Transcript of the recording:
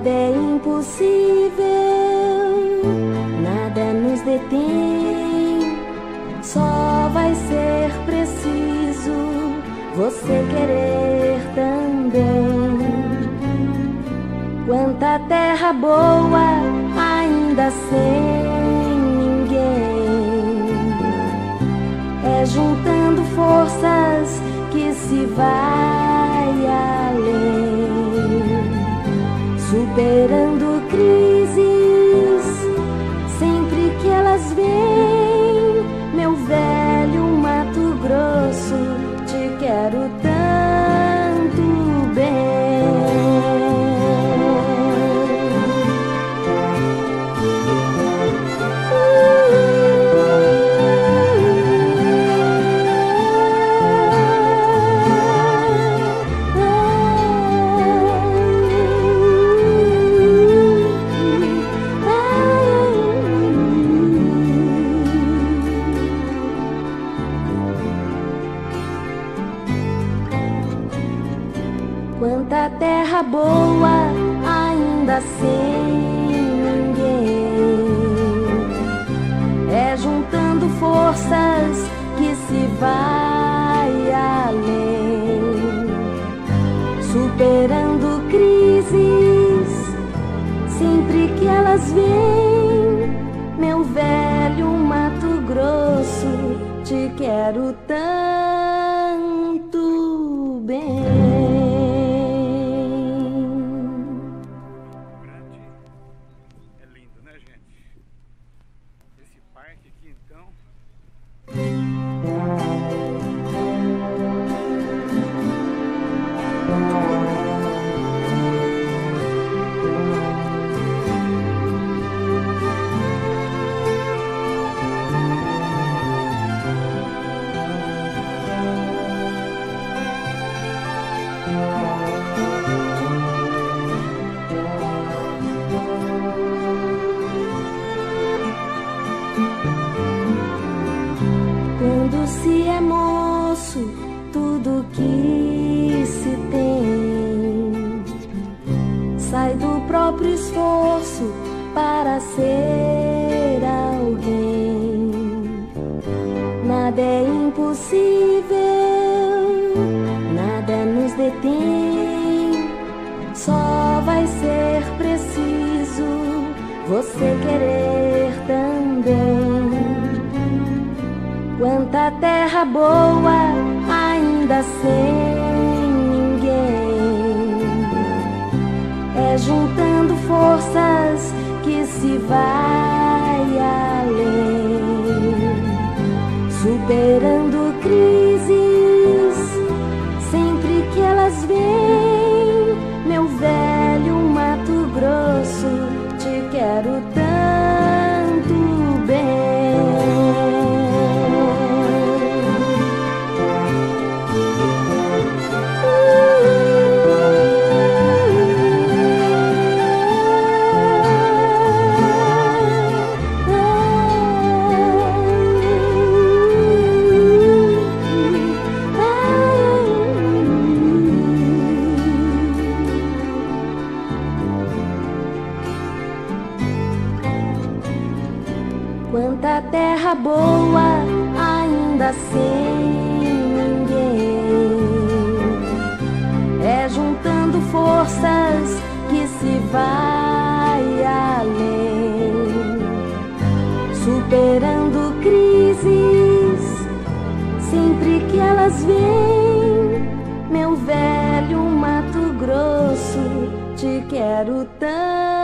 Nada é impossível, nada nos detém. Só vai ser preciso você querer também. Quanta terra boa ainda sem ninguém. É juntando forças que se vai além, superando crises sempre que elas vêm. Meu velho Mato Grosso, te quero tanto bem. Quanta terra boa ainda sem ninguém. É juntando forças que se vai além, superando crises sempre que elas vêm. Meu velho Mato Grosso, te quero tanto bem. Quando se é moço, tudo que se tem sai do próprio esforço para ser alguém. Nada é impossível, nada nos detém. Só vai ser preciso você querer também. Quanta terra boa ainda sem ninguém. É juntando forças que se vai além, superando crises sempre que elas vêm. Meu velho Mato Grosso, te quero tanto bem. Quanta terra boa ainda sem ninguém. É juntando forças que se vai além, superando crises sempre que elas vêm. Meu velho Mato Grosso, te quero tanto.